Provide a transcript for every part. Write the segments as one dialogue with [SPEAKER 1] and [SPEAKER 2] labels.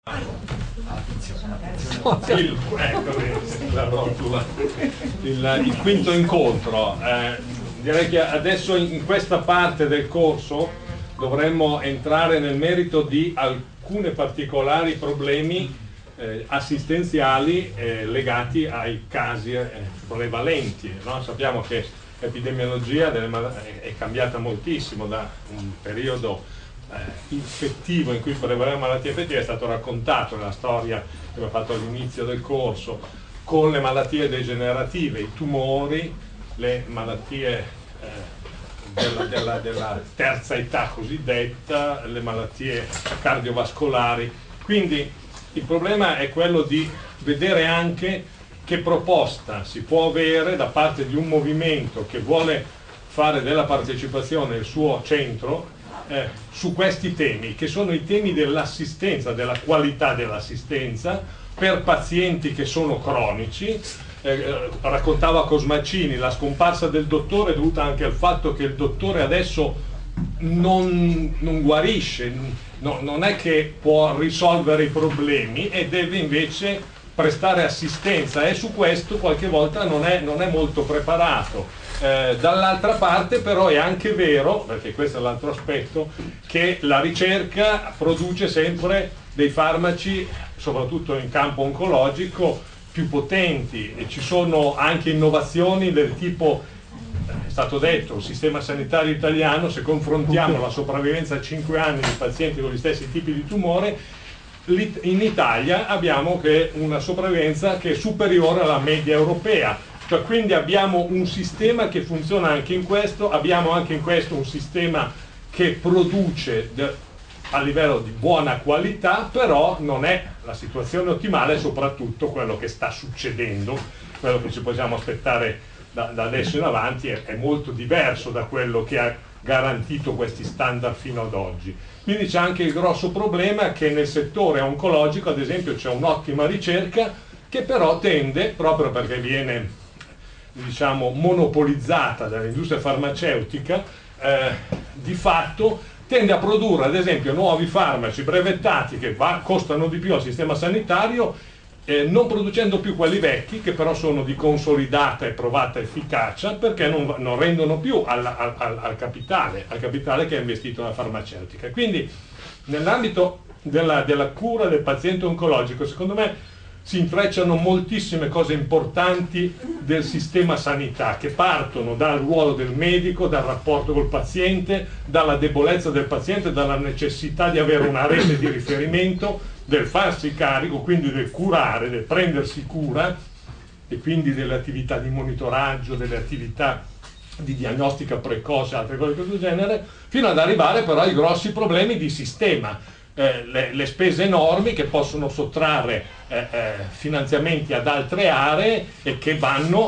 [SPEAKER 1] Il quinto incontro. Direi che adesso in questa parte del corso dovremmo entrare nel merito di alcuni particolari problemi assistenziali legati ai casi prevalenti, no? Sappiamo che l'epidemiologia è cambiata moltissimo da un periodo infettivo in cui prevalevano malattie infettive. È stato raccontato nella storia che abbiamo fatto all'inizio del corso, con le malattie degenerative, i tumori, le malattie della terza età cosiddetta, le malattie cardiovascolari. Quindi il problema è quello di vedere anche che proposta si può avere da parte di un movimento che vuole fare della partecipazione il suo centro su questi temi, che sono i temi dell'assistenza, della qualità dell'assistenza per pazienti che sono cronici. Raccontava Cosmacini, la scomparsa del dottore è dovuta anche al fatto che il dottore adesso non guarisce, non è che può risolvere i problemi e deve invece prestare assistenza, e su questo qualche volta non è molto preparato. Dall'altra parte però è anche vero, perché questo è l'altro aspetto, che la ricerca produce sempre dei farmaci, soprattutto in campo oncologico, più potenti, e ci sono anche innovazioni del tipo, è stato detto, il sistema sanitario italiano, se confrontiamo la sopravvivenza a 5 anni di pazienti con gli stessi tipi di tumore, in Italia abbiamo una sopravvivenza che è superiore alla media europea. Cioè, quindi abbiamo un sistema che funziona anche in questo, abbiamo anche in questo un sistema che produce a livello di buona qualità, però non è la situazione ottimale, soprattutto quello che sta succedendo, quello che ci possiamo aspettare da adesso in avanti è molto diverso da quello che ha garantito questi standard fino ad oggi. Quindi c'è anche il grosso problema che nel settore oncologico, ad esempio, c'è un'ottima ricerca che però tende, proprio perché viene, diciamo, monopolizzata dall'industria farmaceutica, di fatto tende a produrre ad esempio nuovi farmaci brevettati che costano di più al sistema sanitario, non producendo più quelli vecchi che però sono di consolidata e provata efficacia, perché non rendono più al capitale che è investito nella farmaceutica. Quindi nell'ambito della cura del paziente oncologico, secondo me si intrecciano moltissime cose importanti del sistema sanità, che partono dal ruolo del medico, dal rapporto col paziente, dalla debolezza del paziente, dalla necessità di avere una rete di riferimento, del farsi carico, quindi del curare, del prendersi cura, e quindi delle attività di monitoraggio, delle attività di diagnostica precoce, altre cose di questo genere, fino ad arrivare però ai grossi problemi di sistema. Le spese enormi che possono sottrarre finanziamenti ad altre aree e che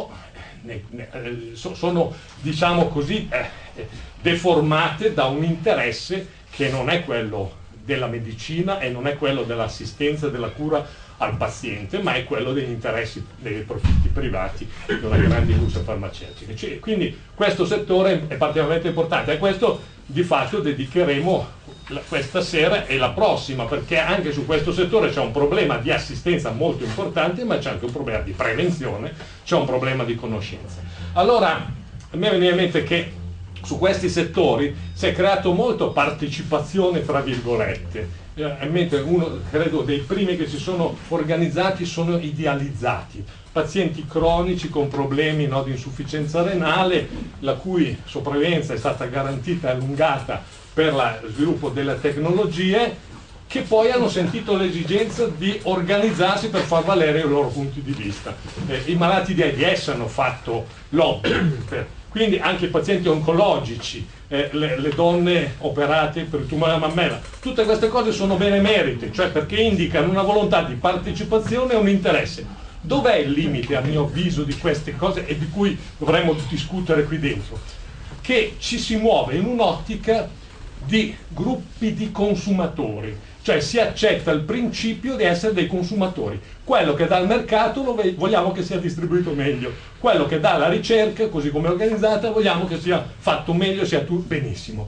[SPEAKER 1] sono, diciamo così, deformate da un interesse che non è quello della medicina e non è quello dell'assistenza e della cura al paziente, ma è quello degli interessi, dei profitti privati di una grande industria farmaceutica. Quindi questo settore è particolarmente importante, e a questo di fatto dedicheremo questa sera e la prossima, perché anche su questo settore c'è un problema di assistenza molto importante, ma c'è anche un problema di prevenzione, c'è un problema di conoscenza. Allora, a me viene in mente che su questi settori si è creato molto partecipazione, tra virgolette. Mentre uno, credo, dei primi che si sono organizzati sono idealizzati, pazienti cronici con problemi, no, di insufficienza renale, la cui sopravvivenza è stata garantita e allungata per lo sviluppo delle tecnologie, che poi hanno sentito l'esigenza di organizzarsi per far valere i loro punti di vista. I malati di AIDS hanno fatto lobby, quindi anche i pazienti oncologici, le donne operate per il tumore alla mammella, tutte queste cose sono benemerite, cioè perché indicano una volontà di partecipazione e un interesse. Dov'è il limite, a mio avviso, di queste cose e di cui dovremmo discutere qui dentro? Che ci si muove in un'ottica di gruppi di consumatori, cioè si accetta il principio di essere dei consumatori. Quello che dà il mercato vogliamo che sia distribuito meglio, quello che dà la ricerca, così come è organizzata, vogliamo che sia fatto meglio, sia benissimo.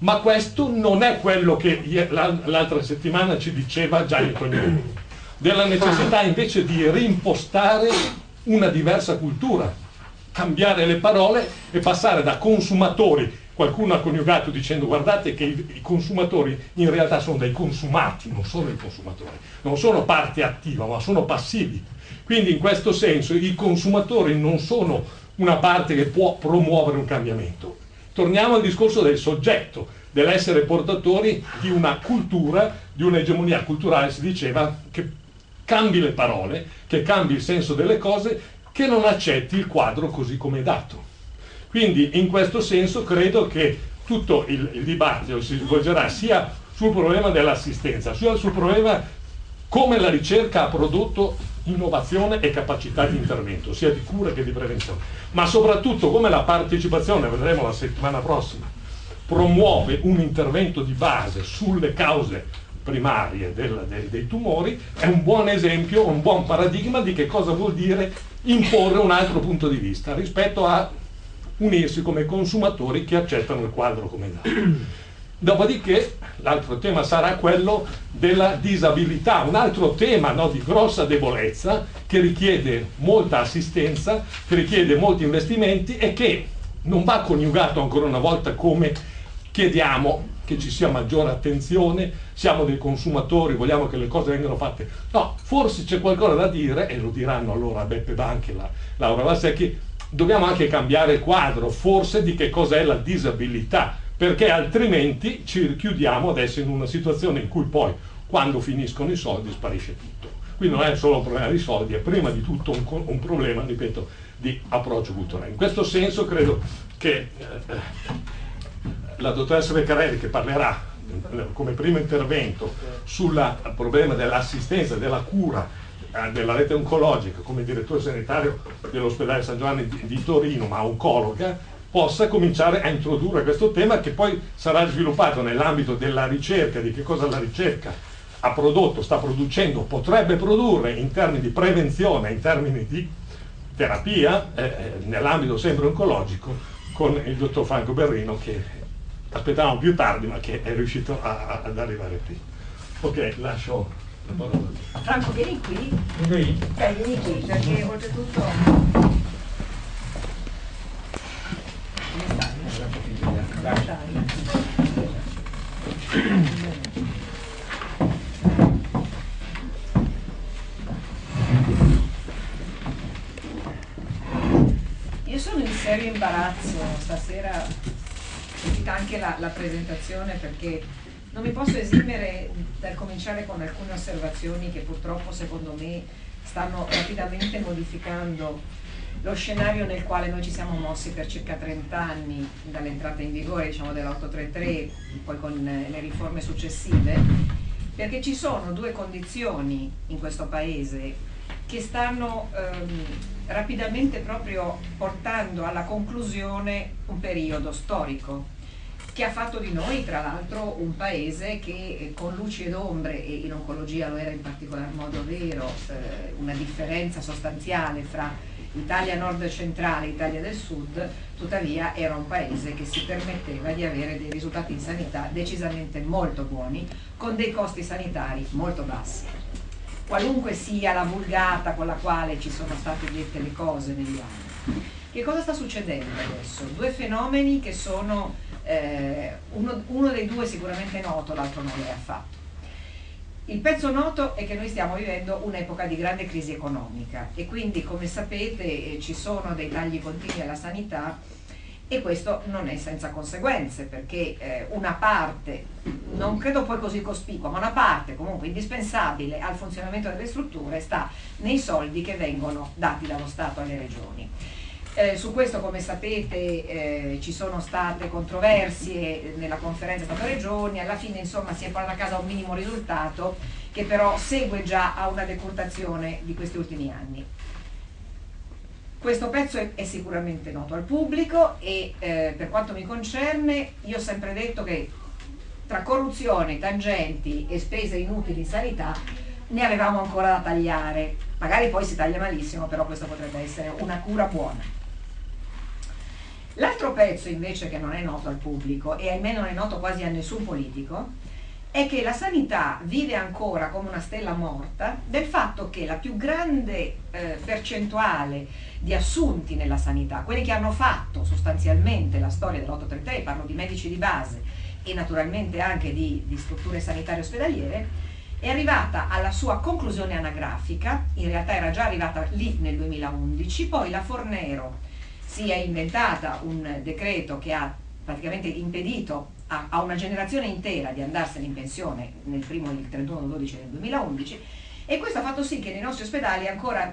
[SPEAKER 1] Ma questo non è quello che l'altra settimana ci diceva Gianni Tognoni, della necessità invece di reimpostare una diversa cultura, cambiare le parole e passare da consumatori. Qualcuno ha coniugato dicendo guardate che i consumatori in realtà sono dei consumati, non sono i consumatori, non sono parte attiva ma sono passivi. Quindi in questo senso i consumatori non sono una parte che può promuovere un cambiamento. Torniamo al discorso del soggetto, dell'essere portatori di una cultura, di un'egemonia culturale. Si diceva che cambi le parole, che cambi il senso delle cose, che non accetti il quadro così come è dato. Quindi in questo senso credo che tutto il dibattito si svolgerà sia sul problema dell'assistenza, sia sul problema come la ricerca ha prodotto innovazione e capacità di intervento, sia di cura che di prevenzione, ma soprattutto come la partecipazione, vedremo la settimana prossima, promuove un intervento di base sulle cause primarie dei tumori. È un buon esempio, un buon paradigma di che cosa vuol dire imporre un altro punto di vista rispetto a unirsi come consumatori che accettano il quadro come dato. Dopodiché l'altro tema sarà quello della disabilità, un altro tema, no, di grossa debolezza, che richiede molta assistenza, che richiede molti investimenti e che non va coniugato ancora una volta come chiediamo che ci sia maggiore attenzione, siamo dei consumatori, vogliamo che le cose vengano fatte. No, forse c'è qualcosa da dire, e lo diranno allora Beppe Banchi e Laura Valsecchi, dobbiamo anche cambiare il quadro, forse, di che cos'è la disabilità, perché altrimenti ci richiudiamo adesso in una situazione in cui poi, quando finiscono i soldi, sparisce tutto. Quindi non è solo un problema di soldi, è prima di tutto un problema, ripeto, di approccio culturale. In questo senso credo che la dottoressa Beccarelli, che parlerà come primo intervento sul problema dell'assistenza, della cura, della rete oncologica, come direttore sanitario dell'ospedale San Giovanni di Torino, ma oncologa, possa cominciare a introdurre questo tema, che poi sarà sviluppato nell'ambito della ricerca, di che cosa la ricerca ha prodotto, sta producendo, potrebbe produrre in termini di prevenzione, in termini di terapia, nell'ambito sempre oncologico, con il dottor Franco Berrino, che aspettavamo più tardi ma che è riuscito ad arrivare qui. Ok, lascio la parola.
[SPEAKER 2] Franco, vieni qui.
[SPEAKER 3] Vieni
[SPEAKER 2] Vieni qui, perché oltretutto... Io sono in serio imbarazzo stasera, sentita anche la presentazione, perché non mi posso esimere dal cominciare con alcune osservazioni che purtroppo secondo me stanno rapidamente modificando lo scenario nel quale noi ci siamo mossi per circa 30 anni dall'entrata in vigore, diciamo, dell'833, poi con le riforme successive, perché ci sono due condizioni in questo Paese che stanno rapidamente proprio portando alla conclusione un periodo storico che ha fatto di noi tra l'altro un paese che con luci ed ombre, e in oncologia lo era in particolar modo vero, una differenza sostanziale fra Italia nord centrale e Italia del sud, tuttavia era un paese che si permetteva di avere dei risultati in sanità decisamente molto buoni, con dei costi sanitari molto bassi. Qualunque sia la vulgata con la quale ci sono state dette le cose negli anni. Che cosa sta succedendo adesso? Due fenomeni che sono, uno dei due sicuramente noto, l'altro non lo è affatto. Il pezzo noto è che noi stiamo vivendo un'epoca di grande crisi economica e quindi, come sapete, ci sono dei tagli continui alla sanità, e questo non è senza conseguenze, perché una parte, non credo poi così cospicua, ma una parte comunque indispensabile al funzionamento delle strutture sta nei soldi che vengono dati dallo Stato alle regioni. Su questo, come sapete, ci sono state controversie nella conferenza Stato-Regioni, alla fine insomma si è portato a casa un minimo risultato che però segue già a una decurtazione di questi ultimi anni. Questo pezzo è sicuramente noto al pubblico e per quanto mi concerne io ho sempre detto che tra corruzione, tangenti e spese inutili in sanità ne avevamo ancora da tagliare. Magari poi si taglia malissimo, però questa potrebbe essere una cura buona. L'altro pezzo invece che non è noto al pubblico e ahimè non è noto quasi a nessun politico è che la sanità vive ancora come una stella morta del fatto che la più grande percentuale di assunti nella sanità, quelli che hanno fatto sostanzialmente la storia dell'833, parlo di medici di base e naturalmente anche di strutture sanitarie ospedaliere, è arrivata alla sua conclusione anagrafica, in realtà era già arrivata lì nel 2011, poi la Fornero si è inventata un decreto che ha praticamente impedito a una generazione intera di andarsene in pensione il 31/12 del 2011, e questo ha fatto sì che nei nostri ospedali ancora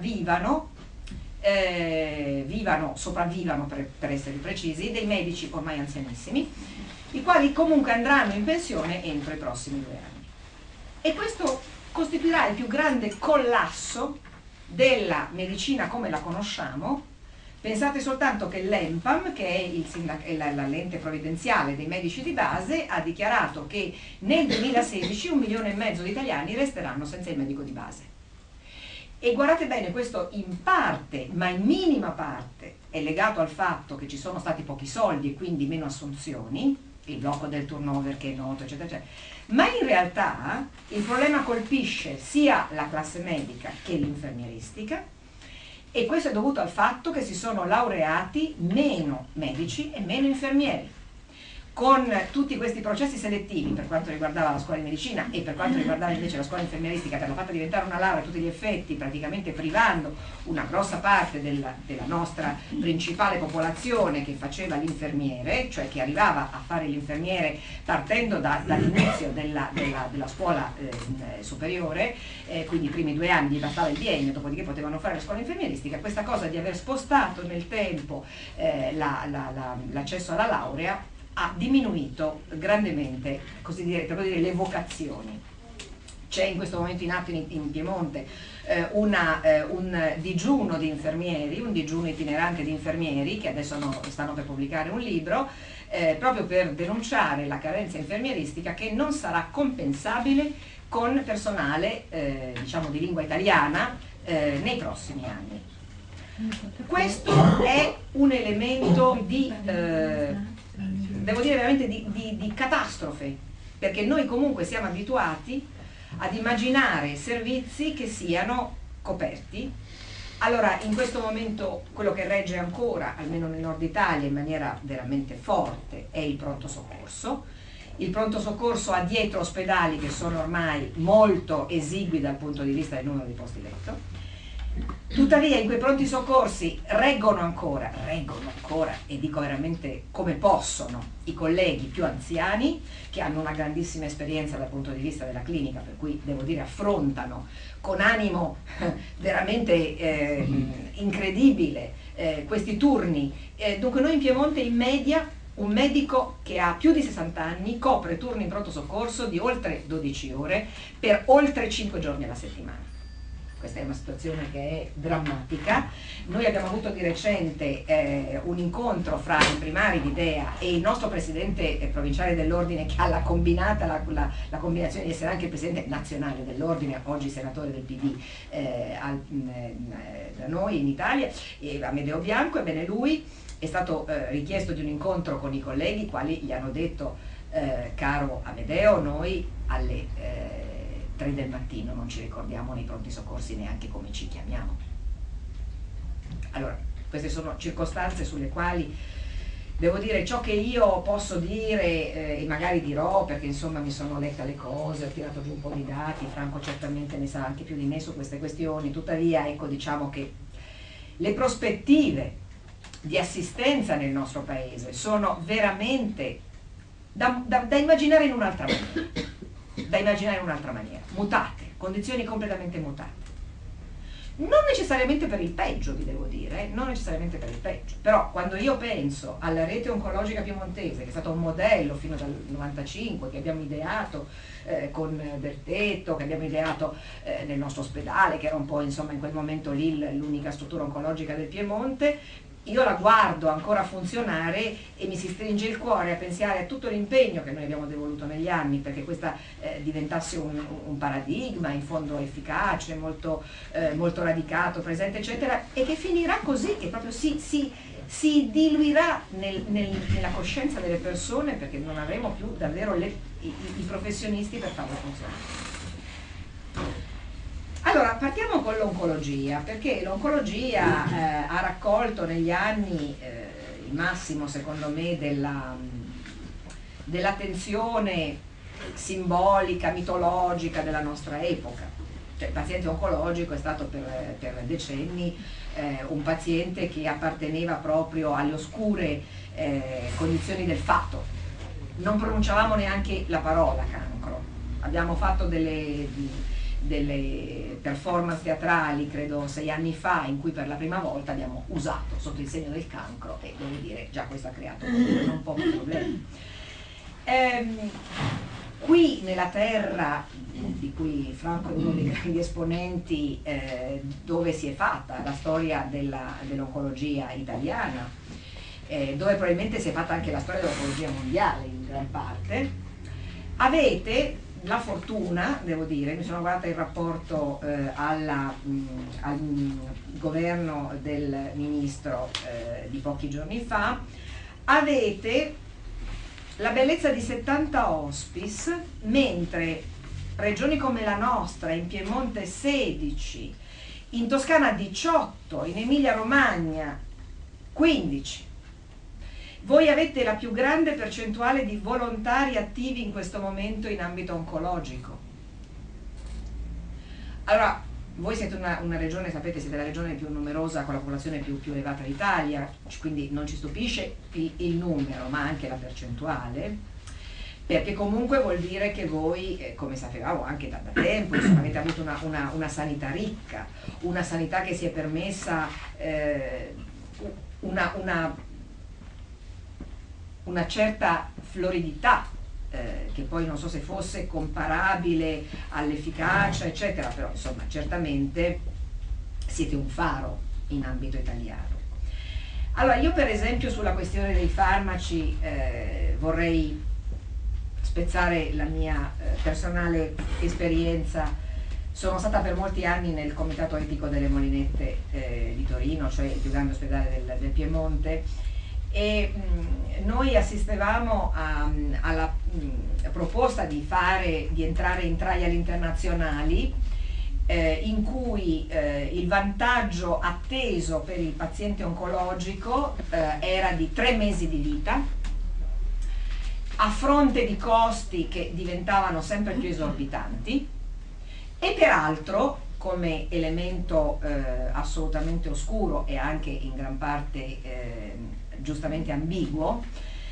[SPEAKER 2] sopravvivano per essere precisi, dei medici ormai anzianissimi, i quali comunque andranno in pensione entro i prossimi 2 anni. E questo costituirà il più grande collasso della medicina come la conosciamo. Pensate soltanto che l'ENPAM, che è l'ente provvidenziale dei medici di base, ha dichiarato che nel 2016 1,5 milioni di italiani resteranno senza il medico di base. E guardate bene, questo in parte, ma in minima parte, è legato al fatto che ci sono stati pochi soldi e quindi meno assunzioni, il blocco del turnover che è noto, eccetera, eccetera. Ma in realtà il problema colpisce sia la classe medica che l'infermieristica, e questo è dovuto al fatto che si sono laureati meno medici e meno infermieri. Con tutti questi processi selettivi per quanto riguardava la scuola di medicina e per quanto riguardava invece la scuola infermieristica, che hanno fatto diventare una laurea a tutti gli effetti, praticamente privando una grossa parte della nostra principale popolazione che faceva l'infermiere, cioè che arrivava a fare l'infermiere partendo dall'inizio della scuola superiore, quindi i primi 2 anni gli bastava il biennio, dopodiché potevano fare la scuola infermieristica. Questa cosa di aver spostato nel tempo l'accesso alla laurea ha diminuito grandemente, così dire, per dire, le vocazioni. C'è in questo momento in atto in Piemonte un digiuno di infermieri, un digiuno itinerante di infermieri, che adesso stanno per pubblicare un libro, proprio per denunciare la carenza infermieristica che non sarà compensabile con personale diciamo di lingua italiana nei prossimi anni. Questo è un elemento di devo dire veramente di catastrofe, perché noi comunque siamo abituati ad immaginare servizi che siano coperti. Allora, in questo momento quello che regge ancora, almeno nel nord Italia, in maniera veramente forte, è il pronto soccorso. Il pronto soccorso ha dietro ospedali che sono ormai molto esigui dal punto di vista del numero di posti letto. Tuttavia in quei pronti soccorsi reggono ancora, e dico veramente come possono, i colleghi più anziani, che hanno una grandissima esperienza dal punto di vista della clinica, per cui devo dire affrontano con animo veramente incredibile questi turni. Dunque noi in Piemonte in media un medico che ha più di 60 anni copre turni in pronto soccorso di oltre 12 ore per oltre 5 giorni alla settimana. Questa è una situazione che è drammatica. Noi abbiamo avuto di recente un incontro fra i primari di DEA e il nostro presidente provinciale dell'ordine, che ha la combinazione di essere anche il presidente nazionale dell'ordine, oggi senatore del PD da noi in Italia, Amedeo Bianco. Ebbene, lui è stato richiesto di un incontro con i colleghi, i quali gli hanno detto caro Amedeo, noi alle 3 del mattino non ci ricordiamo nei pronti soccorsi neanche come ci chiamiamo. Allora, queste sono circostanze sulle quali devo dire ciò che io posso dire e magari dirò, perché insomma mi sono letta le cose, ho tirato giù un po' di dati, Franco certamente ne sa anche più di me su queste questioni. Tuttavia, ecco, diciamo che le prospettive di assistenza nel nostro paese sono veramente da immaginare in un'altra maniera, mutate, condizioni completamente mutate. Non necessariamente per il peggio, vi devo dire, non necessariamente per il peggio, però quando io penso alla rete oncologica piemontese, che è stato un modello fino dal 95, che abbiamo ideato con Bertetto, che abbiamo ideato nel nostro ospedale, che era un po' insomma in quel momento lì l'unica struttura oncologica del Piemonte, io la guardo ancora funzionare e mi si stringe il cuore a pensare a tutto l'impegno che noi abbiamo devoluto negli anni perché questa diventasse un paradigma in fondo efficace, molto, molto radicato, presente eccetera, e che finirà così, che proprio si diluirà nella coscienza delle persone perché non avremo più davvero i professionisti per farlo funzionare. Allora, partiamo con l'oncologia, perché l'oncologia ha raccolto negli anni il massimo, secondo me, dell'attenzione simbolica, mitologica della nostra epoca. Cioè, il paziente oncologico è stato per decenni un paziente che apparteneva proprio alle oscure condizioni del fato. Non pronunciavamo neanche la parola cancro. Abbiamo fatto delle performance teatrali, credo 6 anni fa, in cui per la prima volta abbiamo usato sotto il segno del cancro e devo dire già questo ha creato non pochi problemi. Qui nella terra, di cui Franco è uno dei grandi esponenti, dove si è fatta la storia dell'oncologia italiana, dove probabilmente si è fatta anche la storia dell'oncologia mondiale in gran parte, avete la fortuna, devo dire, mi sono guardata il rapporto al governo del ministro di pochi giorni fa, avete la bellezza di 70 hospice, mentre regioni come la nostra, in Piemonte 16, in Toscana 18, in Emilia Romagna 15. Voi avete la più grande percentuale di volontari attivi in questo momento in ambito oncologico. Allora, voi siete una regione, sapete, siete la regione più numerosa con la popolazione più elevata d'Italia, quindi non ci stupisce il numero, ma anche la percentuale, perché comunque vuol dire che voi, come sapevamo anche da tempo, insomma, avete avuto una sanità ricca, una sanità che si è permessa una certa floridità, che poi non so se fosse comparabile all'efficacia eccetera, però insomma certamente siete un faro in ambito italiano. Allora io per esempio sulla questione dei farmaci vorrei spezzare la mia personale esperienza. Sono stata per molti anni nel comitato etico delle Molinette di Torino, cioè il più grande ospedale del Piemonte, e noi assistevamo alla proposta di entrare in trial internazionali in cui il vantaggio atteso per il paziente oncologico era di 3 mesi di vita a fronte di costi che diventavano sempre più esorbitanti e peraltro come elemento assolutamente oscuro e anche in gran parte giustamente ambiguo,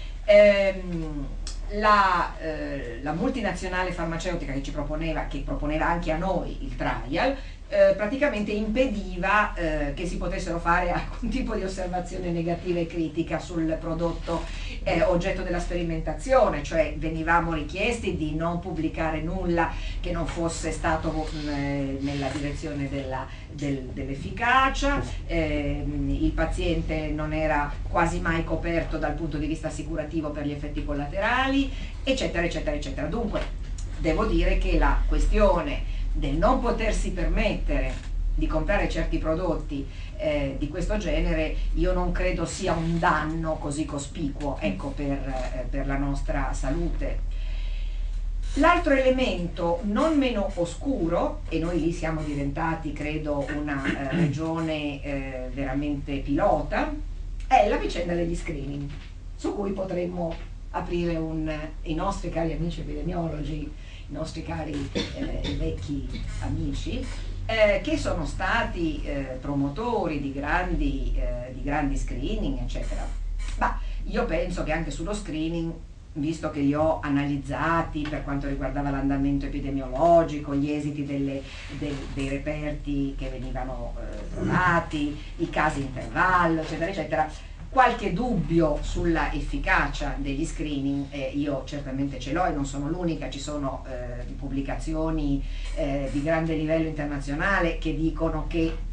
[SPEAKER 2] la multinazionale farmaceutica che proponeva anche a noi il trial, praticamente impediva che si potessero fare alcun tipo di osservazione negativa e critica sul prodotto oggetto della sperimentazione, cioè venivamo richiesti di non pubblicare nulla che non fosse stato nella direzione dell'efficacia, il paziente non era quasi mai coperto dal punto di vista assicurativo per gli effetti collaterali, eccetera eccetera eccetera. Dunque devo dire che la questione del non potersi permettere di comprare certi prodotti di questo genere io non credo sia un danno così cospicuo, ecco, per la nostra salute. L'altro elemento non meno oscuro, e noi lì siamo diventati credo una regione veramente pilota, è la vicenda degli screening, su cui potremmo aprire i nostri cari amici epidemiologi, i nostri cari e vecchi amici, che sono stati promotori di grandi screening, eccetera. Ma io penso che anche sullo screening, visto che li ho analizzati per quanto riguardava l'andamento epidemiologico, gli esiti dei reperti che venivano trovati, i casi intervallo, eccetera, eccetera, qualche dubbio sulla efficacia degli screening io certamente ce l'ho e non sono l'unica, ci sono pubblicazioni di grande livello internazionale che dicono che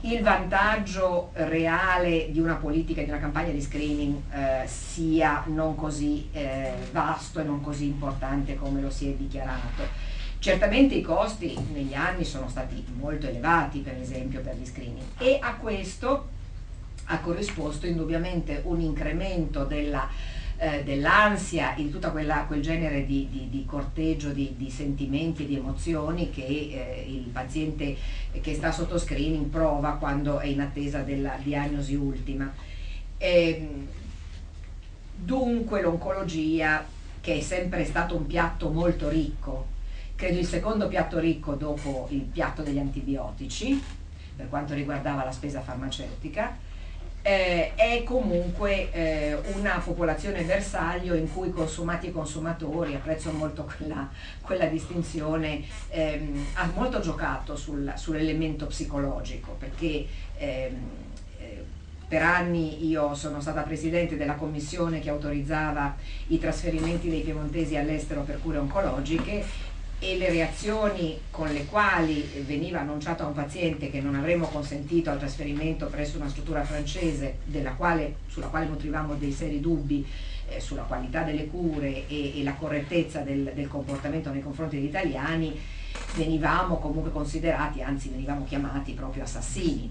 [SPEAKER 2] il vantaggio reale di una politica, di una campagna di screening sia non così vasto e non così importante come lo si è dichiarato. Certamente i costi negli anni sono stati molto elevati, per esempio, per gli screening, e a questo ha corrisposto indubbiamente un incremento dell'ansia e di tutto quel genere di corteggio di sentimenti e di emozioni che il paziente che sta sotto screening prova quando è in attesa della diagnosi ultima. Dunque l'oncologia, che è sempre stato un piatto molto ricco, credo il secondo piatto ricco dopo il piatto degli antibiotici, per quanto riguardava la spesa farmaceutica, è comunque una popolazione bersaglio in cui consumati e consumatori, apprezzo molto quella distinzione, ha molto giocato sull'elemento psicologico, perché per anni io sono stata presidente della commissione che autorizzava i trasferimenti dei piemontesi all'estero per cure oncologiche, e le reazioni con le quali veniva annunciato a un paziente che non avremmo consentito al trasferimento presso una struttura francese sulla quale nutrivamo dei seri dubbi sulla qualità delle cure e la correttezza del comportamento nei confronti degli italiani, venivamo comunque considerati, anzi venivamo chiamati proprio assassini.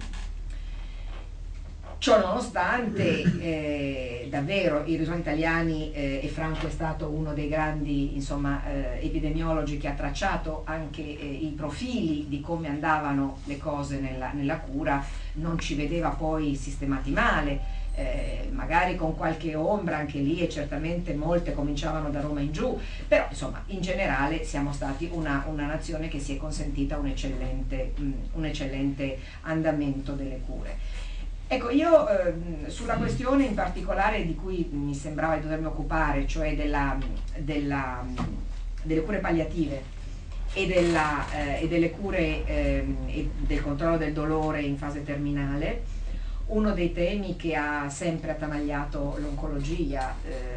[SPEAKER 2] Ciò nonostante, davvero i risultati italiani, e Franco è stato uno dei grandi epidemiologi che ha tracciato anche i profili di come andavano le cose nella cura, non ci vedeva poi sistemati male, magari con qualche ombra anche lì, e certamente molte cominciavano da Roma in giù, però insomma in generale siamo stati una nazione che si è consentita un eccellente andamento delle cure. Ecco, io sulla questione in particolare di cui mi sembrava di dovermi occupare, cioè delle cure palliative e delle cure e del controllo del dolore in fase terminale, uno dei temi che ha sempre attanagliato l'oncologia,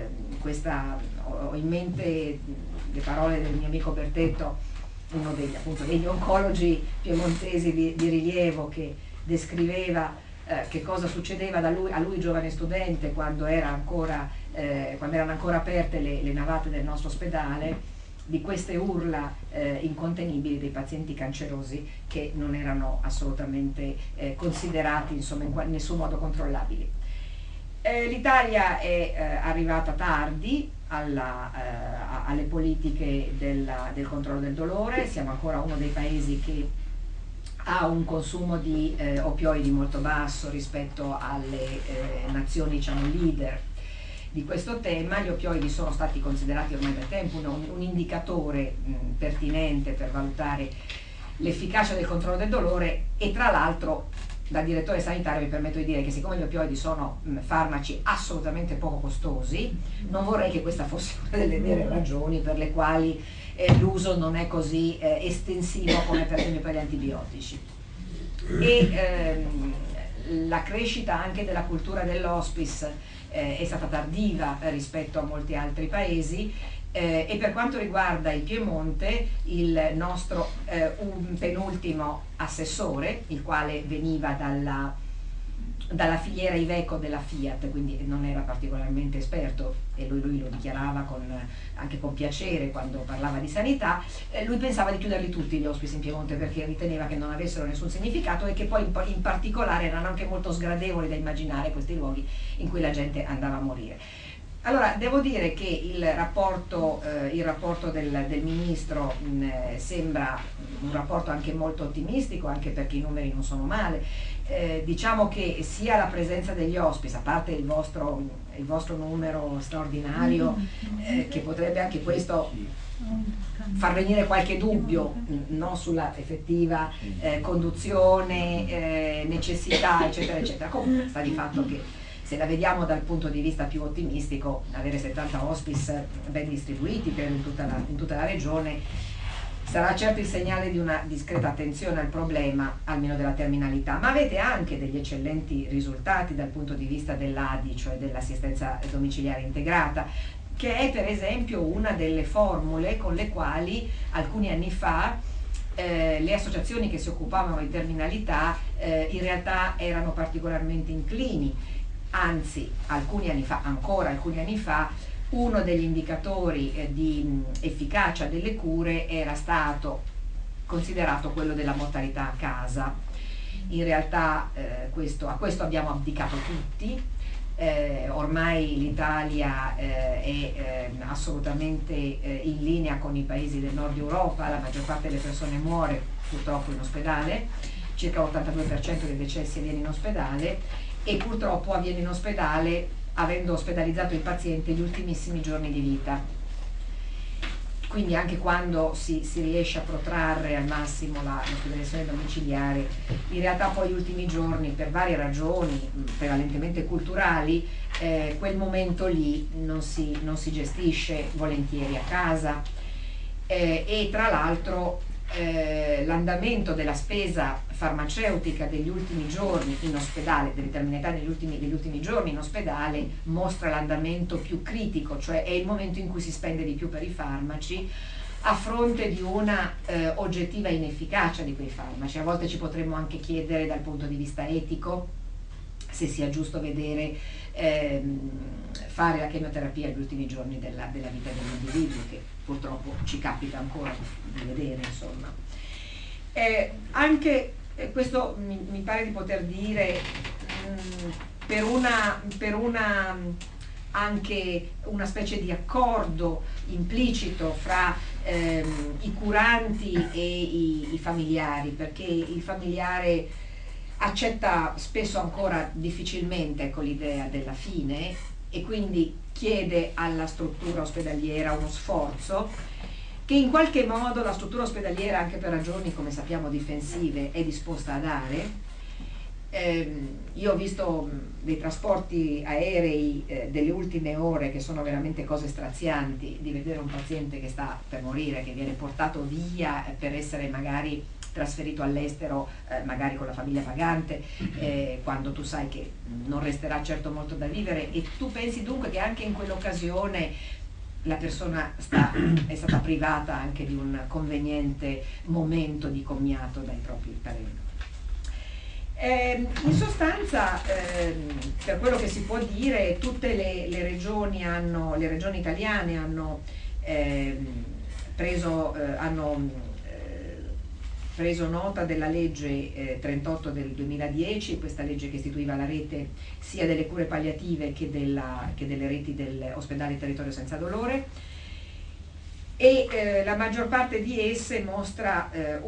[SPEAKER 2] ho in mente le parole del mio amico Bertetto, uno degli oncologi piemontesi di rilievo, che descriveva che cosa succedeva a lui giovane studente quando erano ancora aperte le navate del nostro ospedale, di queste urla incontenibili dei pazienti cancerosi che non erano assolutamente considerati insomma in nessun modo controllabili. L'Italia è arrivata tardi alle politiche del controllo del dolore, siamo ancora uno dei paesi che ha un consumo di opioidi molto basso rispetto alle nazioni, diciamo, leader di questo tema. Gli opioidi sono stati considerati ormai da tempo un indicatore pertinente per valutare l'efficacia del controllo del dolore, e tra l'altro da direttore sanitario mi permetto di dire che siccome gli opioidi sono farmaci assolutamente poco costosi, non vorrei che questa fosse una delle vere ragioni per le quali l'uso non è così estensivo come per esempio per gli antibiotici. E la crescita anche della cultura dell'hospice è stata tardiva rispetto a molti altri paesi, e per quanto riguarda il Piemonte, il nostro un penultimo assessore, il quale veniva dalla filiera Iveco della Fiat, quindi non era particolarmente esperto, e lui lo dichiarava anche con piacere quando parlava di sanità, lui pensava di chiuderli tutti gli hospice in Piemonte perché riteneva che non avessero nessun significato e che poi in particolare erano anche molto sgradevoli da immaginare questi luoghi in cui la gente andava a morire. Allora, devo dire che il rapporto del Ministro sembra un rapporto anche molto ottimistico, anche perché i numeri non sono male. Diciamo che sia la presenza degli hospice, a parte il vostro numero straordinario, che potrebbe anche questo far venire qualche dubbio sulla effettiva conduzione, necessità, eccetera, eccetera. Comunque sta di fatto che, se la vediamo dal punto di vista più ottimistico, avere 70 hospice ben distribuiti in tutta la regione sarà certo il segnale di una discreta attenzione al problema, almeno della terminalità. Ma avete anche degli eccellenti risultati dal punto di vista dell'ADI, cioè dell'assistenza domiciliare integrata, che è per esempio una delle formule con le quali alcuni anni fa le associazioni che si occupavano di terminalità in realtà erano particolarmente inclini, anzi alcuni anni fa, ancora alcuni anni fa, uno degli indicatori di efficacia delle cure era stato considerato quello della mortalità a casa. In realtà a questo abbiamo abdicato tutti. Ormai l'Italia è assolutamente in linea con i paesi del nord Europa, la maggior parte delle persone muore purtroppo in ospedale, circa l'82% dei decessi avviene in ospedale, e purtroppo avviene in ospedale avendo ospedalizzato il paziente gli ultimissimi giorni di vita. Quindi anche quando si riesce a protrarre al massimo l'ospedalizzazione domiciliare, in realtà poi gli ultimi giorni, per varie ragioni, prevalentemente culturali, quel momento lì non si gestisce volentieri a casa, e tra l'altro l'andamento della spesa farmaceutica degli ultimi giorni in ospedale, delle terminalità degli ultimi giorni in ospedale, mostra l'andamento più critico, cioè è il momento in cui si spende di più per i farmaci, a fronte di una oggettiva inefficacia di quei farmaci. A volte ci potremmo anche chiedere dal punto di vista etico se sia giusto vedere fare la chemioterapia agli ultimi giorni della vita dell'individuo, che purtroppo ci capita ancora di vedere, insomma. Anche questo mi pare di poter dire per una anche una specie di accordo implicito fra i curanti e i familiari, perché il familiare accetta spesso ancora difficilmente, ecco, l'idea della fine, e quindi chiede alla struttura ospedaliera uno sforzo che in qualche modo la struttura ospedaliera, anche per ragioni come sappiamo difensive, è disposta a dare. Io ho visto dei trasporti aerei delle ultime ore che sono veramente cose strazianti, di vedere un paziente che sta per morire, che viene portato via per essere magari trasferito all'estero, magari con la famiglia pagante, quando tu sai che non resterà certo molto da vivere, e tu pensi dunque che anche in quell'occasione la persona è stata privata anche di un conveniente momento di commiato dai propri parenti. In sostanza, per quello che si può dire, tutte le regioni italiane hanno preso nota della legge 38 del 2010, questa legge che istituiva la rete sia delle cure palliative che delle reti dell'ospedale territorio senza dolore, e la maggior parte di esse mostra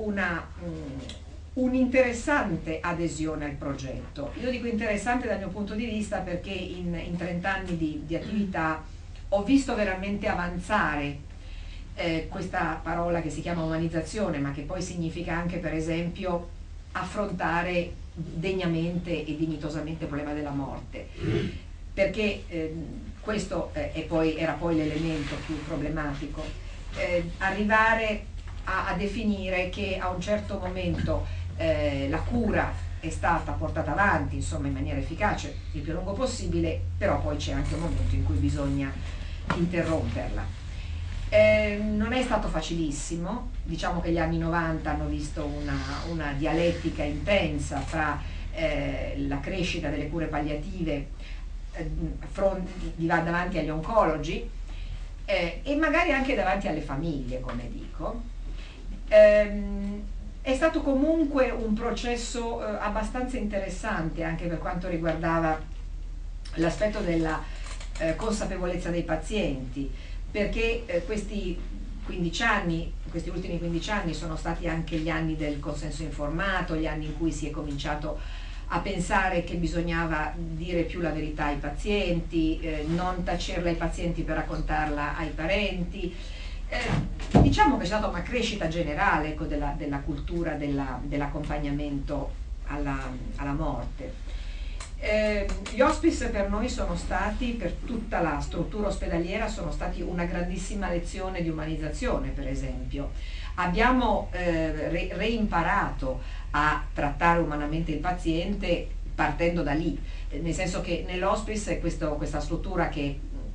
[SPEAKER 2] un'interessante adesione al progetto. Io dico interessante dal mio punto di vista perché in 30 anni di attività ho visto veramente avanzare questa parola che si chiama umanizzazione, ma che poi significa anche, per esempio, affrontare degnamente e dignitosamente il problema della morte, perché questo era poi l'elemento più problematico, arrivare a definire che a un certo momento la cura è stata portata avanti, insomma, in maniera efficace il più a lungo possibile, però poi c'è anche un momento in cui bisogna interromperla. Non è stato facilissimo, diciamo che gli anni 90 hanno visto una dialettica intensa fra la crescita delle cure palliative davanti agli oncologi e magari anche davanti alle famiglie, come dico. È stato comunque un processo abbastanza interessante anche per quanto riguardava l'aspetto della consapevolezza dei pazienti, perché questi ultimi 15 anni sono stati anche gli anni del consenso informato, gli anni in cui si è cominciato a pensare che bisognava dire più la verità ai pazienti, non tacerla ai pazienti per raccontarla ai parenti. Diciamo che c'è stata una crescita generale, ecco, della cultura dell'accompagnamento alla morte. Gli hospice per noi sono stati, per tutta la struttura ospedaliera, sono stati una grandissima lezione di umanizzazione, per esempio. Abbiamo reimparato a trattare umanamente il paziente partendo da lì, nel senso che nell'hospice questa struttura che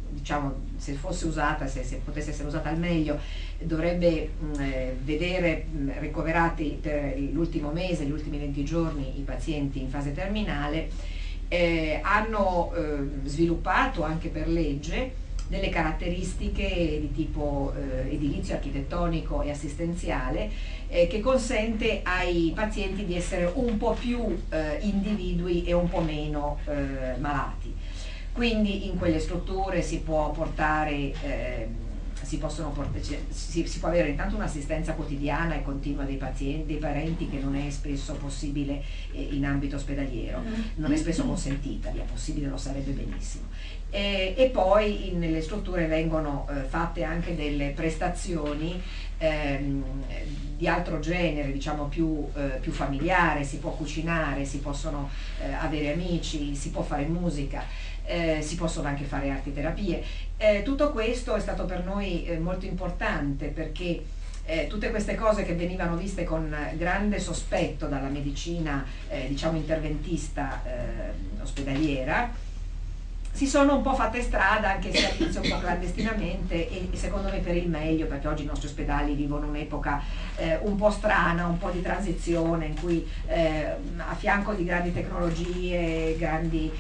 [SPEAKER 2] diciamo, se fosse usata, se potesse essere usata al meglio, dovrebbe vedere ricoverati per l'ultimo mese, gli ultimi 20 giorni i pazienti in fase terminale. Hanno sviluppato anche per legge delle caratteristiche di tipo edilizio, architettonico e assistenziale, che consente ai pazienti di essere un po' più individui e un po' meno malati. Quindi in quelle strutture si può portare si può avere intanto un'assistenza quotidiana e continua dei pazienti, dei parenti, che non è spesso possibile in ambito ospedaliero, non è spesso consentita, via possibile lo sarebbe benissimo. E poi nelle strutture vengono fatte anche delle prestazioni di altro genere, diciamo più familiare, si può cucinare, si possono avere amici, si può fare musica, si possono anche fare arti terapie. Tutto questo è stato per noi molto importante, perché tutte queste cose che venivano viste con grande sospetto dalla medicina diciamo interventista ospedaliera si sono un po' fatte strada, anche se all'inizio un po' clandestinamente, e secondo me per il meglio, perché oggi i nostri ospedali vivono un'epoca un po' strana, un po' di transizione, in cui a fianco di grandi tecnologie, grandi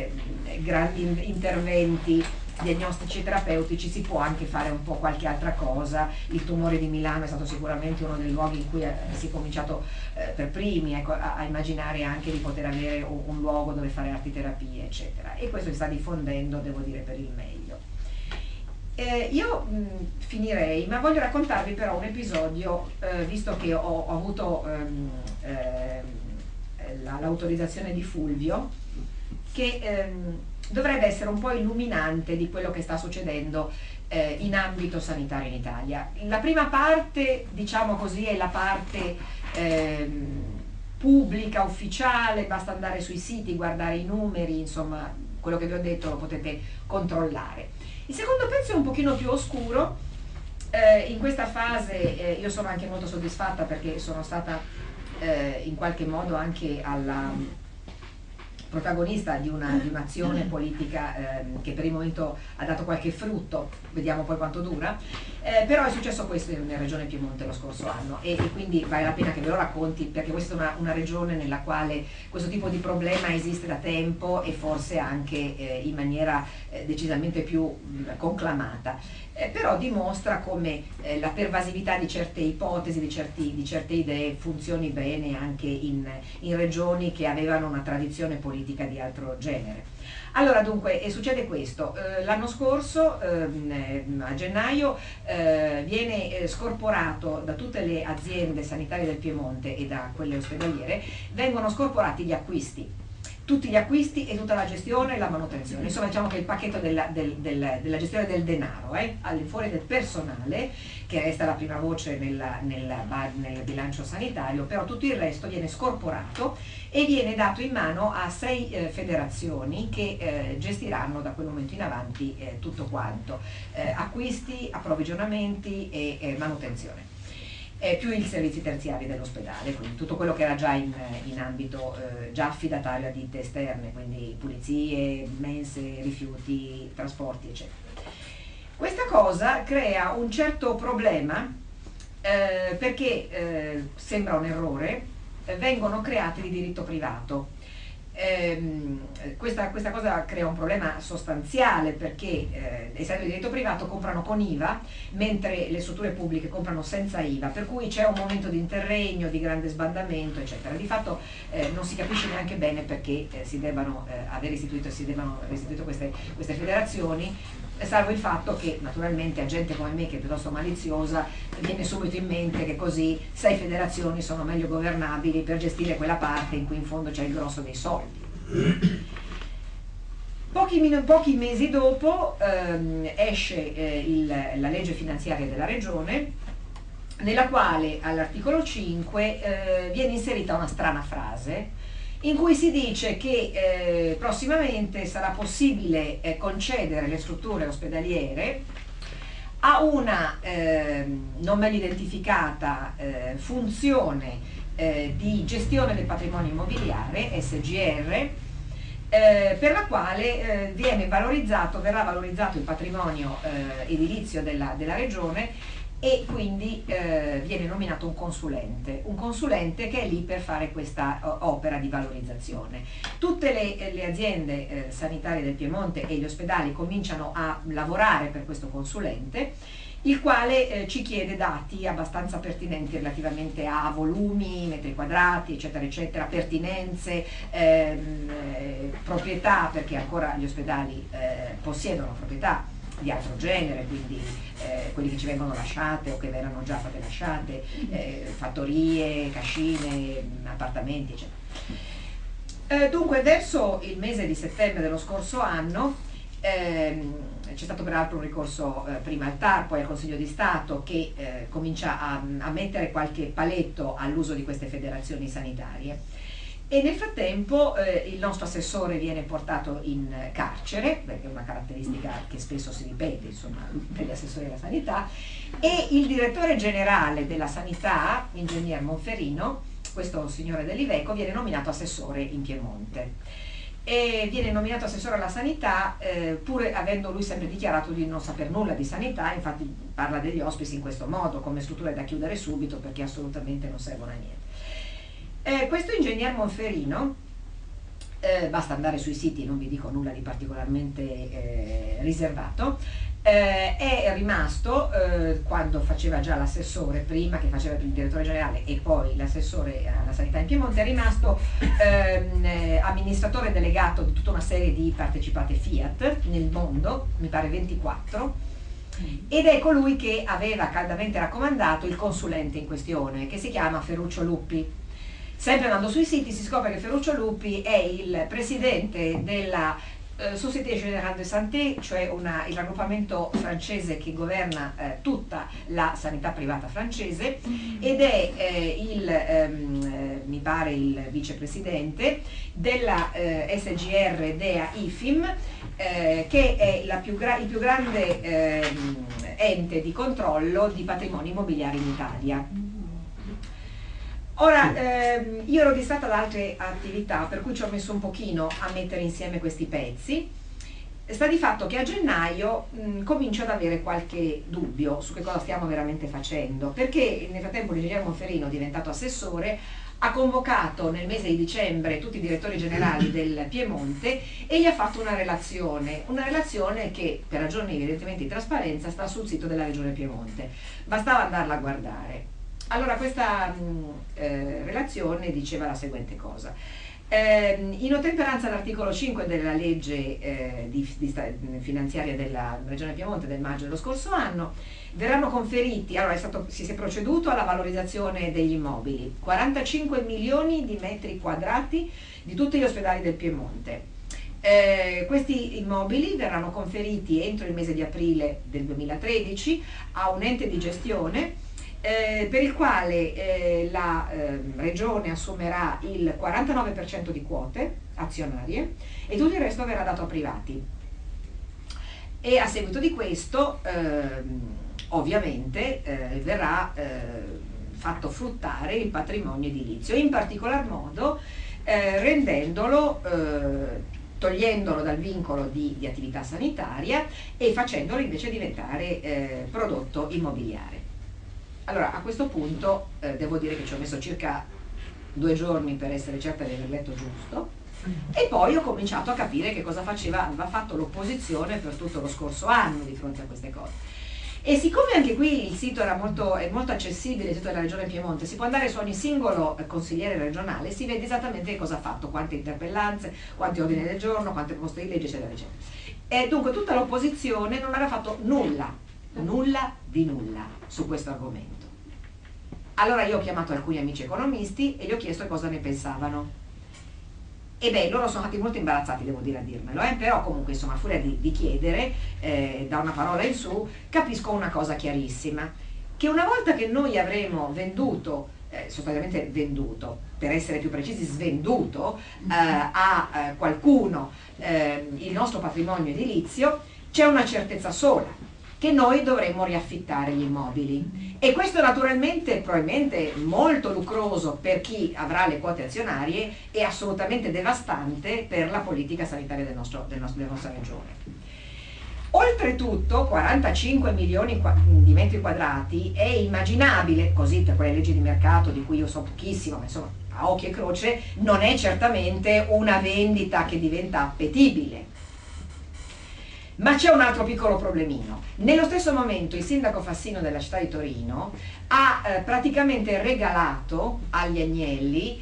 [SPEAKER 2] interventi diagnostici e terapeutici si può anche fare un po' qualche altra cosa. Il tumore di Milano è stato sicuramente uno dei luoghi in cui si è cominciato per primi, ecco, a immaginare anche di poter avere un luogo dove fare arti terapie eccetera, e questo si sta diffondendo, devo dire, per il meglio. Io finirei, ma voglio raccontarvi però un episodio, visto che ho avuto l'autorizzazione di Fulvio, che dovrebbe essere un po' illuminante di quello che sta succedendo in ambito sanitario in Italia. La prima parte, diciamo così, è la parte pubblica, ufficiale, basta andare sui siti, guardare i numeri, insomma, quello che vi ho detto lo potete controllare. Il secondo pezzo è un pochino più oscuro. In questa fase io sono anche molto soddisfatta, perché sono stata in qualche modo anche alla protagonista di un'azione politica che per il momento ha dato qualche frutto, vediamo poi quanto dura, però è successo questo nella regione Piemonte lo scorso anno, e quindi vale la pena che ve lo racconti, perché questa è una regione nella quale questo tipo di problema esiste da tempo, e forse anche in maniera decisamente più conclamata. Però dimostra come la pervasività di certe ipotesi, di certe idee funzioni bene anche in regioni che avevano una tradizione politica di altro genere. Allora, dunque, succede questo. L'anno scorso, a gennaio, viene scorporato da tutte le aziende sanitarie del Piemonte e da quelle ospedaliere, vengono scorporati gli acquisti. Tutti gli acquisti e tutta la gestione e la manutenzione, insomma diciamo che il pacchetto della gestione del denaro, al di fuori del personale, che resta la prima voce nel bilancio sanitario, però tutto il resto viene scorporato e viene dato in mano a 6 federazioni che gestiranno da quel momento in avanti tutto quanto, acquisti, approvvigionamenti e manutenzione. Più i servizi terziari dell'ospedale, quindi tutto quello che era già in ambito già affidatario a ditte esterne, quindi pulizie, mense, rifiuti, trasporti, eccetera. Questa cosa crea un certo problema perché sembra un errore, vengono creati di diritto privato. Questa cosa crea un problema sostanziale, perché essendo di diritto privato comprano con IVA, mentre le strutture pubbliche comprano senza IVA, per cui c'è un momento di interregno, di grande sbandamento, eccetera. Di fatto non si capisce neanche bene perché si debbano aver istituito queste federazioni, salvo il fatto che naturalmente a gente come me, che è piuttosto maliziosa, viene subito in mente che così 6 federazioni sono meglio governabili per gestire quella parte in cui in fondo c'è il grosso dei soldi. Pochi mesi dopo esce la legge finanziaria della regione, nella quale all'articolo 5 viene inserita una strana frase in cui si dice che prossimamente sarà possibile concedere le strutture ospedaliere a una non meglio identificata funzione di gestione del patrimonio immobiliare, SGR, per la quale verrà valorizzato il patrimonio edilizio della regione, e quindi viene nominato un consulente che è lì per fare questa opera di valorizzazione. Tutte le aziende sanitarie del Piemonte e gli ospedali cominciano a lavorare per questo consulente, il quale ci chiede dati abbastanza pertinenti relativamente a volumi, metri quadrati, eccetera, eccetera, pertinenze, proprietà, perché ancora gli ospedali possiedono proprietà di altro genere, quindi quelli che ci vengono lasciate o che erano già state lasciate, fattorie, cascine, appartamenti, eccetera. Dunque, verso il mese di settembre dello scorso anno c'è stato peraltro un ricorso prima al TAR, poi al Consiglio di Stato, che comincia a mettere qualche paletto all'uso di queste federazioni sanitarie. E nel frattempo il nostro assessore viene portato in carcere, perché è una caratteristica che spesso si ripete, insomma, per gli assessori della sanità, e il direttore generale della sanità, ingegner Monferino, questo signore dell'Iveco, viene nominato assessore in Piemonte. E viene nominato assessore alla sanità, pur avendo lui sempre dichiarato di non saper nulla di sanità. Infatti parla degli hospice in questo modo, come strutture da chiudere subito perché assolutamente non servono a niente. Questo ingegner Monferino, basta andare sui siti, non vi dico nulla di particolarmente riservato, è rimasto, quando faceva già l'assessore, prima che faceva il direttore generale e poi l'assessore alla sanità in Piemonte, è rimasto amministratore delegato di tutta una serie di partecipate Fiat nel mondo, mi pare 24, ed è colui che aveva caldamente raccomandato il consulente in questione, che si chiama Ferruccio Luppi. Sempre andando sui siti si scopre che Ferruccio Luppi è il presidente della Société Générale de Santé, cioè il raggruppamento francese che governa tutta la sanità privata francese, ed è mi pare il vicepresidente della SGR Dea IFIM, che è il più grande ente di controllo di patrimoni immobiliari in Italia. Ora, io ero distratta da altre attività, per cui ci ho messo un pochino a mettere insieme questi pezzi. Sta di fatto che a gennaio comincio ad avere qualche dubbio su che cosa stiamo veramente facendo, perché nel frattempo l'ingegner Monferino, diventato assessore, ha convocato nel mese di dicembre tutti i direttori generali del Piemonte e gli ha fatto una relazione che per ragioni evidentemente di trasparenza sta sul sito della Regione Piemonte, bastava andarla a guardare. Allora, questa relazione diceva la seguente cosa. In ottemperanza all'articolo 5 della legge finanziaria della Regione Piemonte del maggio dello scorso anno, verranno conferiti, allora si è proceduto alla valorizzazione degli immobili, 45 milioni di metri quadrati di tutti gli ospedali del Piemonte. Questi immobili verranno conferiti entro il mese di aprile del 2013 a un ente di gestione per il quale la regione assumerà il 49% di quote azionarie e tutto il resto verrà dato a privati. E a seguito di questo ovviamente verrà fatto fruttare il patrimonio edilizio, in particolar modo rendendolo, togliendolo dal vincolo di attività sanitaria e facendolo invece diventare prodotto immobiliare. Allora, a questo punto devo dire che ci ho messo circa 2 giorni per essere certa di aver letto giusto, e poi ho cominciato a capire che cosa aveva fatto l'opposizione per tutto lo scorso anno di fronte a queste cose. E siccome anche qui il sito è molto accessibile, il sito della Regione Piemonte, si può andare su ogni singolo consigliere regionale, si vede esattamente che cosa ha fatto, quante interpellanze, quanti ordini del giorno, quante proposte di legge, eccetera, eccetera. E dunque tutta l'opposizione non aveva fatto nulla di nulla su questo argomento. Allora io ho chiamato alcuni amici economisti e gli ho chiesto cosa ne pensavano. E beh, loro sono stati molto imbarazzati, devo dire, a dirmelo, però comunque insomma a furia di chiedere, da una parola in su, capisco una cosa chiarissima, che una volta che noi avremo venduto, sostanzialmente venduto, per essere più precisi svenduto a qualcuno il nostro patrimonio edilizio, c'è una certezza sola, che noi dovremmo riaffittare gli immobili. E questo naturalmente probabilmente molto lucroso per chi avrà le quote azionarie e assolutamente devastante per la politica sanitaria della nostra regione. Oltretutto 45 milioni di metri quadrati è immaginabile, così per quelle leggi di mercato di cui io so pochissimo, ma insomma a occhio e croce, non è certamente una vendita che diventa appetibile. Ma c'è un altro piccolo problemino. Nello stesso momento il sindaco Fassino della città di Torino ha praticamente regalato agli Agnelli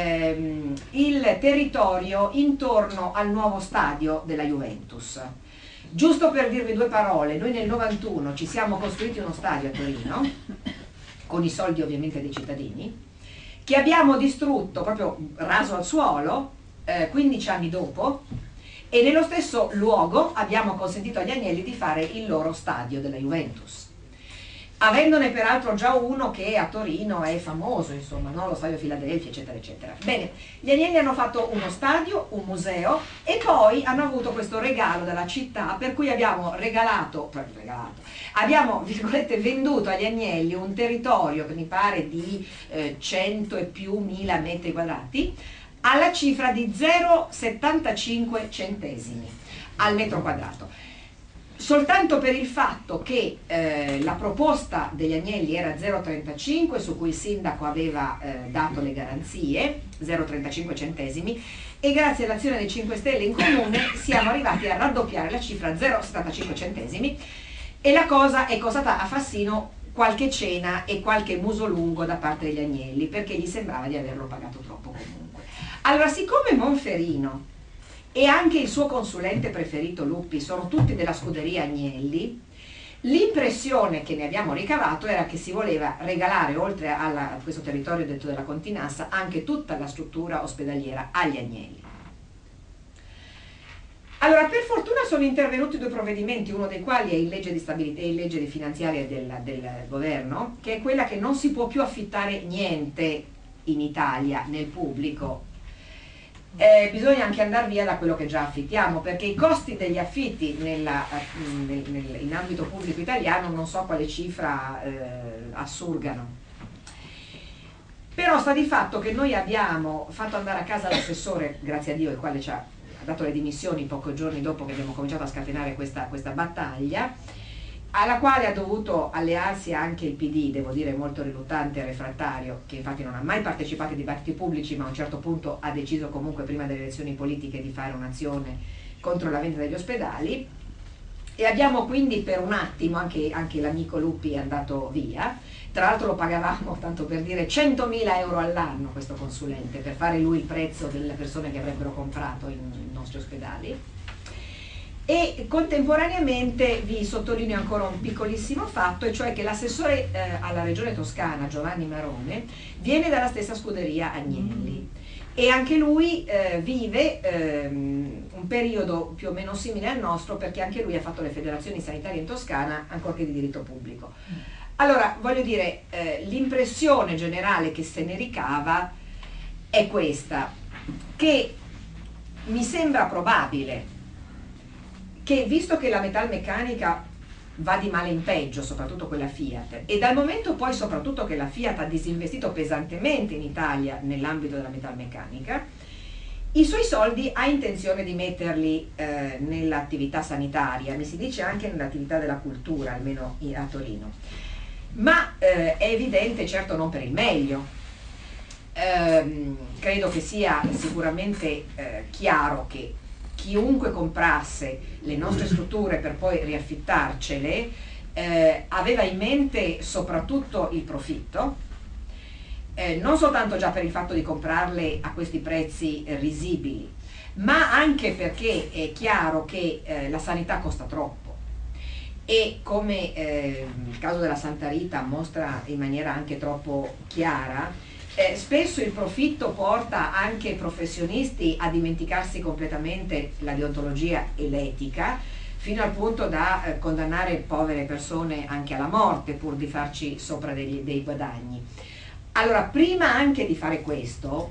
[SPEAKER 2] il territorio intorno al nuovo stadio della Juventus. Giusto per dirvi due parole, noi nel 91 ci siamo costruiti uno stadio a Torino, con i soldi ovviamente dei cittadini, che abbiamo distrutto, proprio raso al suolo, 15 anni dopo, e nello stesso luogo abbiamo consentito agli Agnelli di fare il loro stadio della Juventus, avendone peraltro già uno che a Torino è famoso, insomma, no? Lo stadio Filadelfia, eccetera, eccetera. Bene, gli Agnelli hanno fatto uno stadio, un museo, e poi hanno avuto questo regalo dalla città, per cui abbiamo abbiamo, virgolette, venduto agli Agnelli un territorio che mi pare di 100 e più mila metri quadrati, alla cifra di 0,75 centesimi al metro quadrato, soltanto per il fatto che la proposta degli Agnelli era 0,35, su cui il sindaco aveva dato le garanzie, 0,35 centesimi, e grazie all'azione dei 5 Stelle in comune siamo arrivati a raddoppiare la cifra a 0,75 centesimi, e la cosa è costata a Fassino qualche cena e qualche muso lungo da parte degli Agnelli, perché gli sembrava di averlo pagato troppo comunque. Allora, siccome Monferino e anche il suo consulente preferito Luppi sono tutti della scuderia Agnelli, l'impressione che ne abbiamo ricavato era che si voleva regalare, oltre a questo territorio detto della Continassa, anche tutta la struttura ospedaliera agli Agnelli. Allora, per fortuna sono intervenuti due provvedimenti, uno dei quali è in legge di stabilità e in legge di finanziaria del governo, che è quella che non si può più affittare niente in Italia nel pubblico. Bisogna anche andare via da quello che già affittiamo, perché i costi degli affitti in ambito pubblico italiano non so quale cifra assurgano. Però sta di fatto che noi abbiamo fatto andare a casa l'assessore, grazie a Dio, il quale ci ha dato le dimissioni pochi giorni dopo che abbiamo cominciato a scatenare questa battaglia, alla quale ha dovuto allearsi anche il PD, devo dire molto riluttante e refrattario, che infatti non ha mai partecipato ai dibattiti pubblici, ma a un certo punto ha deciso comunque prima delle elezioni politiche di fare un'azione contro la vendita degli ospedali, e abbiamo quindi per un attimo, anche l'amico Luppi è andato via, tra l'altro lo pagavamo, tanto per dire, 100.000 euro all'anno questo consulente, per fare lui il prezzo delle persone che avrebbero comprato i nostri ospedali. E contemporaneamente vi sottolineo ancora un piccolissimo fatto, e cioè che l'assessore alla regione Toscana, Giovanni Marone, viene dalla stessa scuderia Agnelli, e anche lui vive un periodo più o meno simile al nostro, perché anche lui ha fatto le federazioni sanitarie in Toscana, ancorché di diritto pubblico. Allora, voglio dire, l'impressione generale che se ne ricava è questa, che mi sembra probabile che, visto che la metalmeccanica va di male in peggio, soprattutto quella Fiat, e dal momento poi soprattutto che la Fiat ha disinvestito pesantemente in Italia nell'ambito della metalmeccanica, i suoi soldi ha intenzione di metterli nell'attività sanitaria, mi si dice anche nell'attività della cultura, almeno a Torino. Ma è evidente, certo non per il meglio. Credo che sia sicuramente chiaro che chiunque comprasse le nostre strutture per poi riaffittarcele aveva in mente soprattutto il profitto, non soltanto già per il fatto di comprarle a questi prezzi risibili, ma anche perché è chiaro che la sanità costa troppo, e come il caso della Santa Rita mostra in maniera anche troppo chiara, spesso il profitto porta anche professionisti a dimenticarsi completamente la deontologia e l'etica, fino al punto da condannare povere persone anche alla morte pur di farci sopra dei guadagni. Allora, prima di fare questo,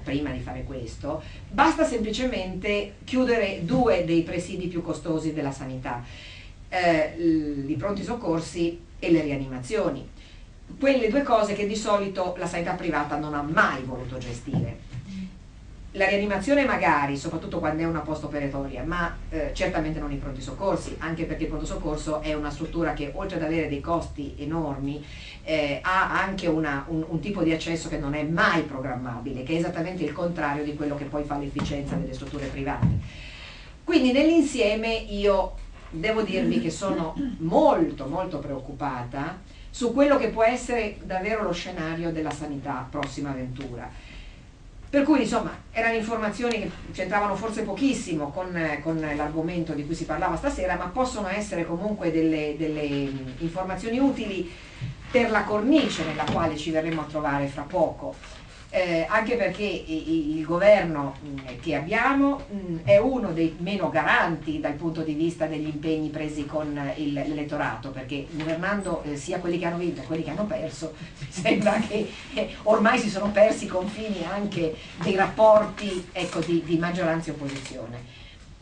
[SPEAKER 2] basta semplicemente chiudere due dei presidi più costosi della sanità. i pronti soccorsi e le rianimazioni. Quelle due cose che di solito la sanità privata non ha mai voluto gestire. La rianimazione magari, soprattutto quando è una post-operatoria, ma certamente non i pronti soccorsi, anche perché il pronto soccorso è una struttura che oltre ad avere dei costi enormi ha anche un tipo di accesso che non è mai programmabile, che è esattamente il contrario di quello che poi fa l'efficienza delle strutture private. Quindi nell'insieme io devo dirvi che sono molto molto preoccupata su quello che può essere davvero lo scenario della sanità prossima avventura. Per cui insomma erano informazioni che c'entravano forse pochissimo con l'argomento di cui si parlava stasera, ma possono essere comunque delle informazioni utili per la cornice nella quale ci verremo a trovare fra poco. Anche perché il governo che abbiamo è uno dei meno garanti dal punto di vista degli impegni presi con l'elettorato, perché governando sia quelli che hanno vinto che quelli che hanno perso, mi sembra che ormai si sono persi i confini anche dei rapporti, ecco, di maggioranza e opposizione.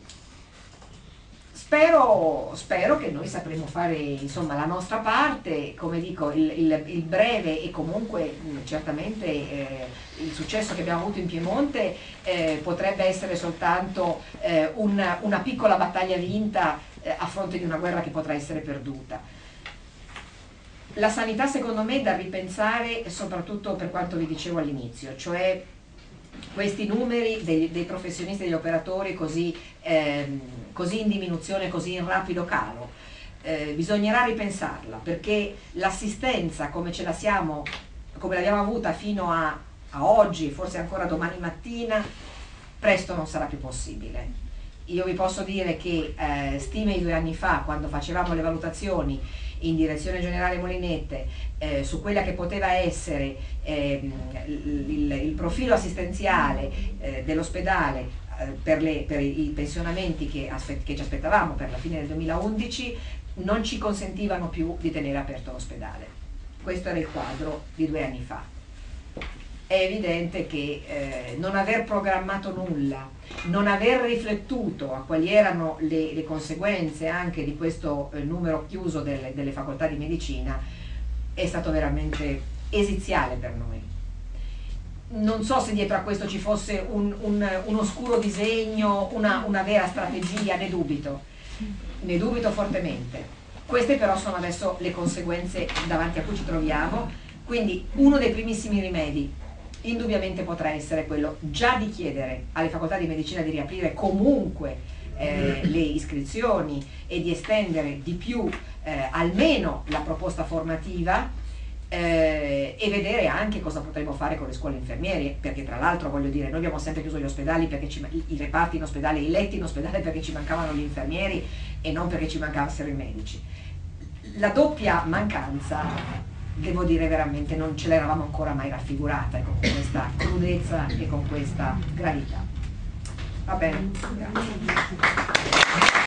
[SPEAKER 2] Spero che noi sapremo fare insomma la nostra parte, come dico, il breve e comunque certamente il successo che abbiamo avuto in Piemonte potrebbe essere soltanto una piccola battaglia vinta a fronte di una guerra che potrà essere perduta. La sanità secondo me è da ripensare soprattutto per quanto vi dicevo all'inizio, cioè questi numeri dei professionisti e degli operatori così in diminuzione, così in rapido calo, bisognerà ripensarla, perché l'assistenza come l'abbiamo avuta fino a oggi, forse ancora domani mattina, presto non sarà più possibile. Io vi posso dire che stime di 2 anni fa, quando facevamo le valutazioni in direzione generale Molinette su quella che poteva essere il profilo assistenziale dell'ospedale per i pensionamenti che ci aspettavamo per la fine del 2011, non ci consentivano più di tenere aperto l'ospedale. Questo era il quadro di 2 anni fa. È evidente che non aver programmato nulla, non aver riflettuto a quali erano le conseguenze anche di questo numero chiuso delle facoltà di medicina è stato veramente esiziale per noi. Non so se dietro a questo ci fosse un oscuro disegno, una vera strategia, ne dubito fortemente. Queste però sono adesso le conseguenze davanti a cui ci troviamo, quindi uno dei primissimi rimedi indubbiamente potrà essere quello già di chiedere alle facoltà di medicina di riaprire comunque le iscrizioni e di estendere di più almeno la proposta formativa e vedere anche cosa potremo fare con le scuole infermiere, perché tra l'altro voglio dire, noi abbiamo sempre chiuso gli ospedali perché i reparti in ospedale, i letti in ospedale perché ci mancavano gli infermieri e non perché ci mancassero i medici. La doppia mancanza, devo dire veramente, non ce l'eravamo ancora mai raffigurata, ecco, con questa crudezza e con questa gravità. Va bene, grazie.